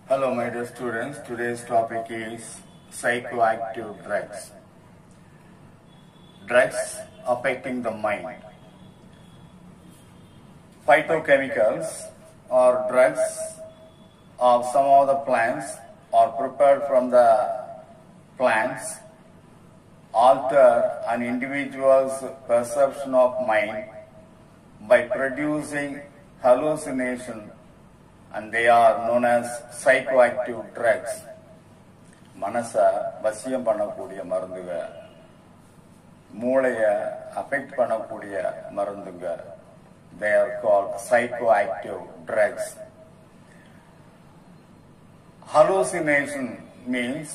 Hello my dear students, today's topic is psychoactive drugs. Drugs affecting the mind. Phytochemicals or drugs of some of the plants are prepared from the plants alter an individual's perception of mind by producing hallucination, and they are known as psychoactive drugs. மனசை வசியம் பண்ணக்கூடிய மருந்துங்க, மூளையை affect பண்ணக்கூடிய மருந்துங்க, they are called psychoactive drugs. Hallucination means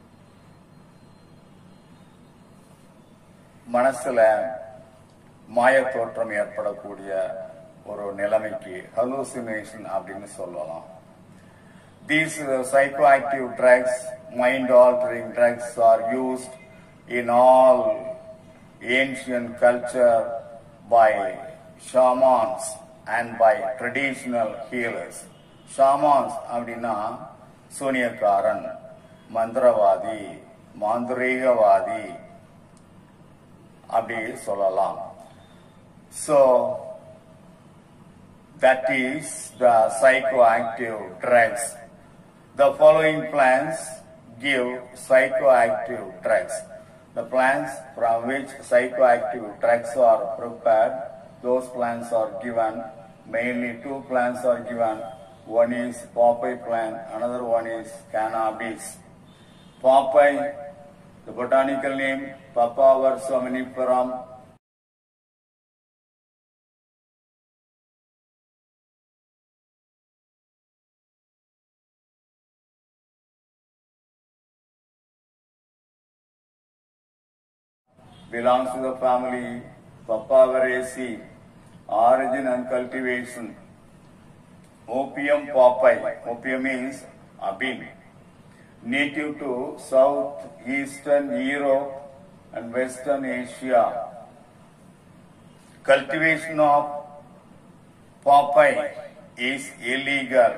மனசுல மாய தோற்றம் ஏற்படக்கூடிய ஒரு நிலைமைக்கு hallucination அப்படின்னு சொல்லலாம். These psychoactive drugs, mind-altering drugs, are used in all ancient culture by shamans and by traditional healers. Shamans அப்படின்னா சூனியக்காரன், மந்திரவாதி, மாந்திரீகவாதி அப்படி சொல்லலாம். So that is the psychoactive drugs. The following plants give psychoactive drugs. The plants from which psychoactive drugs are prepared, those plants are given. Mainly two plants are given. One is papayi plant, another one is cannabis. Papayi, the botanical name Papaver somniferum. Belongs to the family Papaveraceae. Origin and cultivation. Opium papayi. Opium means abin. Native to southeastern Europe and Western Asia. Cultivation of papayi is illegal.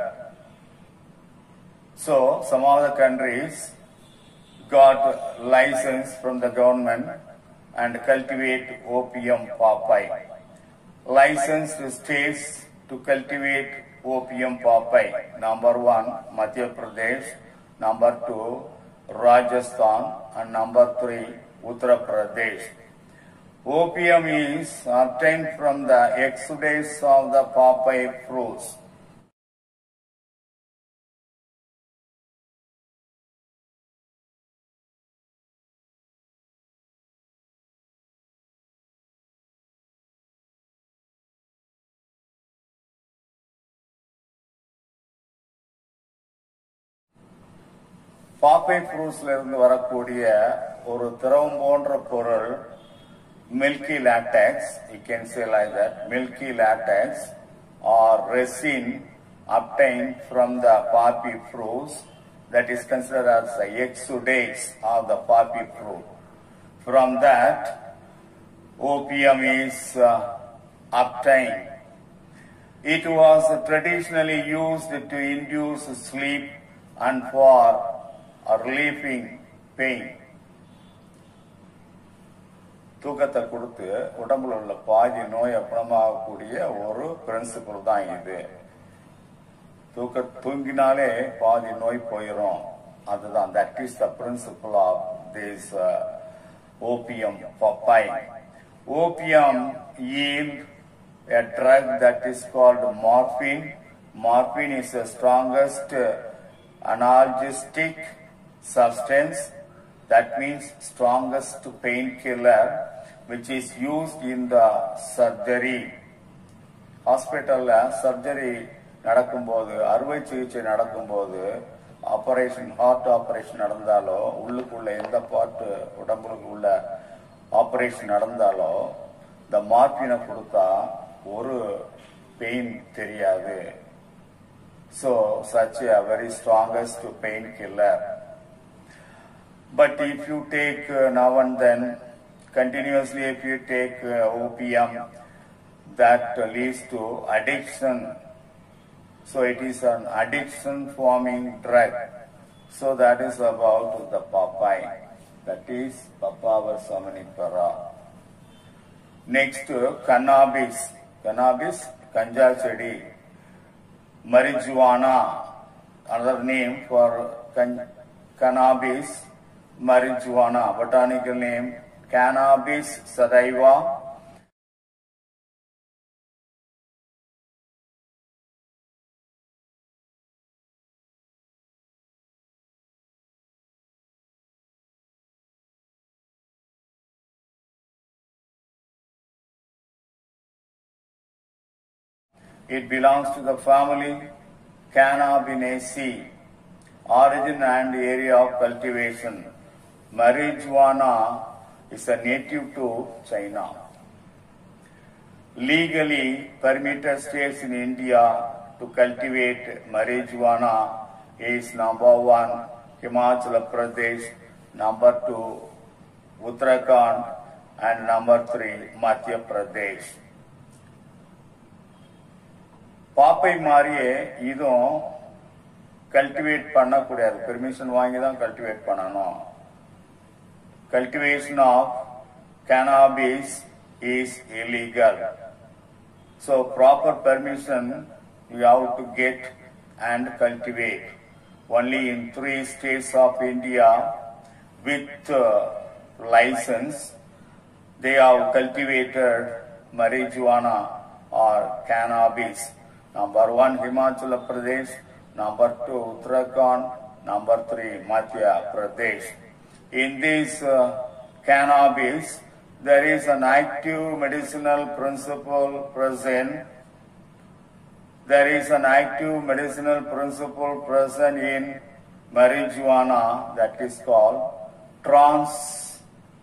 So, some of the countries got license from the government and cultivate opium papayi. Licensed states to cultivate opium papayi. Number 1, Madhya Pradesh. Number 2, Rajasthan. And number 3, Uttar Pradesh. Opium is obtained from the exudates of the papayi fruits. பாப்பை ஃப்ரூட்ஸ்ல இருந்து வரக்கூடிய ஒரு திரவம் போன்ற பொருள் milky latex, you can say like that, milky latex or resin obtained from the poppy fruits, that is considered as the exudates of the poppy fruit. From that, opium is obtained. It was traditionally used to induce sleep and for relieving pain. தூக்கத்தை கொடுத்து உடம்புல உள்ள பாதி நோயை குணமாகக்கூடிய ஒரு principal தான் இது. தூங்கினாலே பாதி நோய் போயிடும். அதுதான், that is the principle of this opium papayi. Opium yield a drug that is called morphine. Morphine is the strongest analgesic substance, that means strongest painkiller, which is used in the surgery. Hospital surgery நடக்கும்போது, அறுவை சிகிச்சை நடக்கும்போது, operation, heart operation நடந்தாலோ, உள்ளுக்குள்ள எந்த part உடம்புக்கு உள்ள operation நடந்தாலோ, இந்த மார்பினை கொடுத்தா ஒரு பெயின் தெரியாது. So such a very strongest painkiller. But if you take now and then, continuously if you take opium, that leads to addiction So it is an addiction forming drug. So that is about the papain. That is Papaver somnifera. Next, cannabis. Cannabis, ganja chedi. Marijuana, another name for cannabis, marijuana, botanical name, Cannabis sativa. It belongs to the family Cannabinaceae. Origin and area of cultivation. Marijuana is a native to China. Legally permitted states in India to cultivate marijuana is number 1, Himachal Pradesh, number 2, Uttarakhand, and number 3, Madhya Pradesh. பாப்பை மாதிரியே இதுவும் cultivate பண்ணக்கூடாது, permission வாங்கி தான் cultivate பண்ணணும். Cultivation of cannabis is illegal. So proper permission you have to get and cultivate. Only in 3 states of India with license they have cultivated marijuana or cannabis. Number 1 Himachal Pradesh, number 2 Uttarakhand, number 3 Madhya Pradesh. In this cannabis, there is an active medicinal principle present. There is an active medicinal principle present in marijuana that is called trans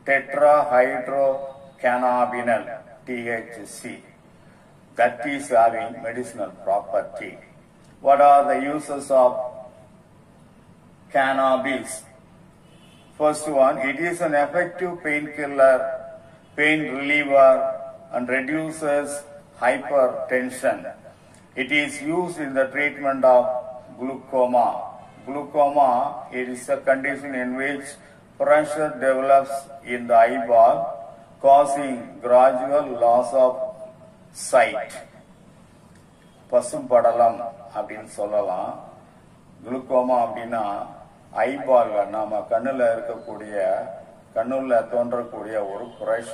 tetrahydrocannabinol, THC. That is having medicinal property. What are the uses of cannabis? First one, it is an effective painkiller, pain reliever, and reduces hypertension. It is used in the treatment of glaucoma. Glaucoma, it is a condition in which pressure develops in the eyeball, causing gradual loss of sight. பசும்படலம் அப்படின்னு சொல்லலாம். Glaucoma அப்படின்னா eyeball, நாம கண்ணுல இருக்கக்கூடிய, கண்ணுல தோன்றக்கூடிய ஒரு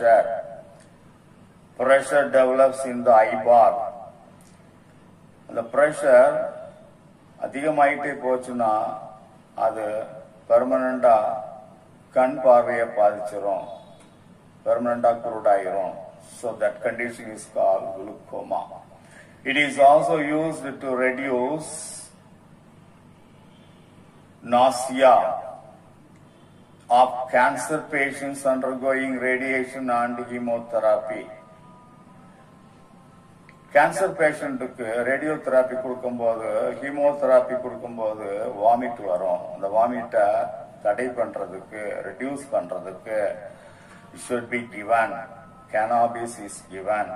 pressure develops in the eyeball. அந்த பிரஷர் அதிகமாயிட்டே போச்சுன்னா அது பெர்மனண்டா கண் பார்வையை பாதிச்சிரும், பெர்மனண்டா குருடாயிரும். So that condition is called glaucoma. It is also used to reduce nausea of cancer patients undergoing radiation and chemotherapy. Cancer பேஷண்ட்டுக்கு ரேடியோதெரப்பி கொடுக்கும்போது, ஹீமோதெரப்பி கொடுக்கும்போது வாமிட் வரும். அந்த வாமிட்டை தடை பண்றதுக்கு, ரெடியூஸ் பண்றதுக்கு it should be given. Cannabis is given.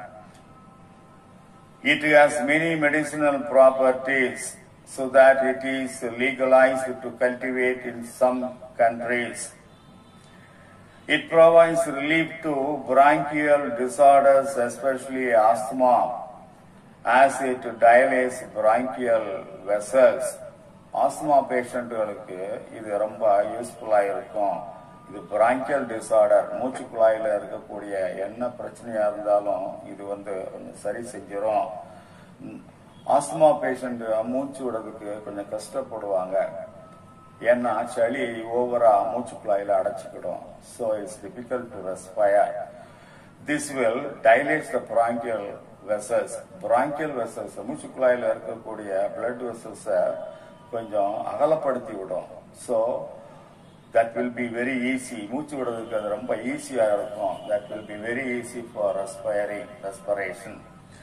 It has many medicinal properties so that it is legalized to cultivate in some countries. It provides relief to bronchial disorders, especially asthma, as it dilates bronchial vessels. Asthma patientகளுக்கு இது ரொம்ப யூஸ்ஃபுல்லா இருக்கும். இது bronchial disorder, மூச்சு குழாயில இருக்கக்கூடிய என்ன பிரச்சனையா இருந்தாலும் இது சரி செஞ்சிரும். ஆஸ்துமா பேஷண்ட் மூச்சு விடுறதுக்கு கொஞ்சம் கஷ்டப்படுவாங்க, ஏன்னா சளி ஓவரா மூச்சு குழாயில அடைச்சிக்கிடும். So it's difficult to respire. This will dilate the bronchial vessels. Bronchial vessels, மூச்சு குழாயில இருக்கக்கூடிய blood vessels கொஞ்சம் அகலப்படுத்தி விடும். So that will be very easy. மூச்சு விடுறதுக்கு அது ரொம்ப ஈஸியா இருக்கும். That will be very easy for respiration.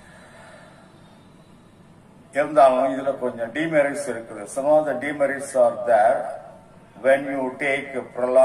இருந்தாலும் இதுல கொஞ்சம் demerits இருக்குது. Some of the demerits are there when you take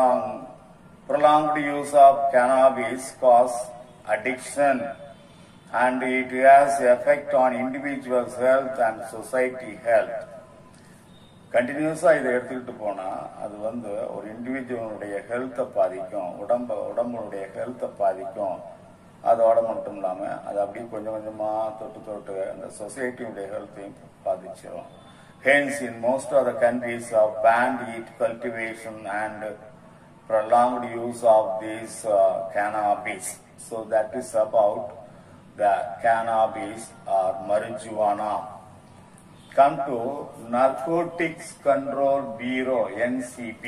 prolonged use of cannabis cause addiction and it has effect on individual's health and society health. கண்டினியூஸாக இதை எடுத்துக்கிட்டு போனால் அது வந்து ஒரு இண்டிவிஜுவலுடைய ஹெல்த்தை பாதிக்கும், உடம்புடைய ஹெல்த்தை பாதிக்கும். அதோட மட்டும் இல்லாமல் அது அப்படியே கொஞ்சம் கொஞ்சமாக தொட்டு அந்த சொசைட்டியுடைய ஹெல்த்தையும் பாதிச்சிடும். Hence, in most of the countries of banned wheat cultivation and prolonged use of this cannabis. So that is about the cannabis or marijuana. Come to Narcotics Control Bureau, NCB.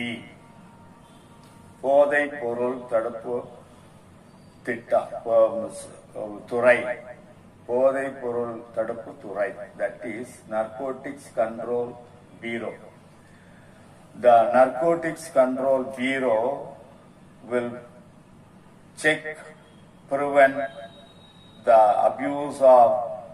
போதைப் பொருள் தடுப்பு துறை, போதைப் பொருள் தடுப்பு துறை, that is Narcotics Control Bureau. The Narcotics Control Bureau will check, prevent the abuse of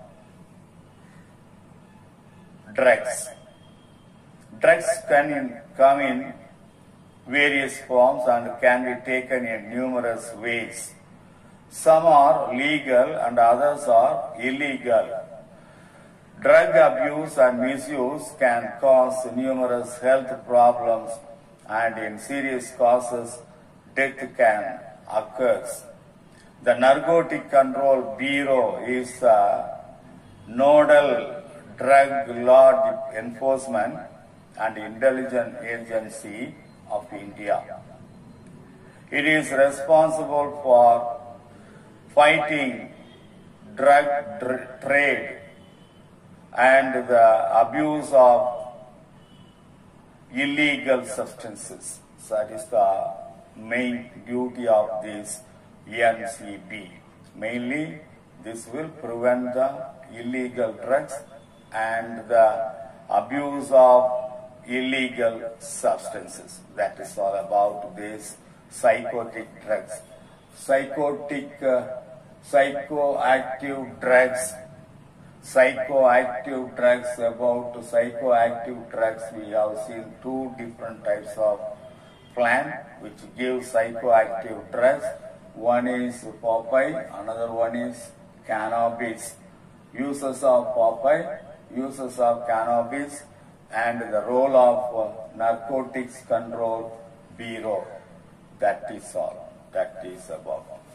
drugs. Drugs can come in various forms and can be taken in numerous ways. Some are legal and others are illegal. Drug abuse and misuse can cause numerous health problems, and in serious cases, death can occur. The Narcotic Control Bureau is a nodal drug law enforcement and intelligence agency of India. It is responsible for fighting drug trade and the abuse of illegal substances. So that is the main duty of this NCB. Mainly, this will prevent the illegal drugs and the abuse of illegal substances. That is all about these psychotic drugs. Psychoactive drugs. About psychoactive drugs, we have seen two different types of plant which give psychoactive drugs. One is papaya, another one is cannabis. Uses of papaya, uses of cannabis, and the role of Narcotics Control Bureau. That is all. That is about.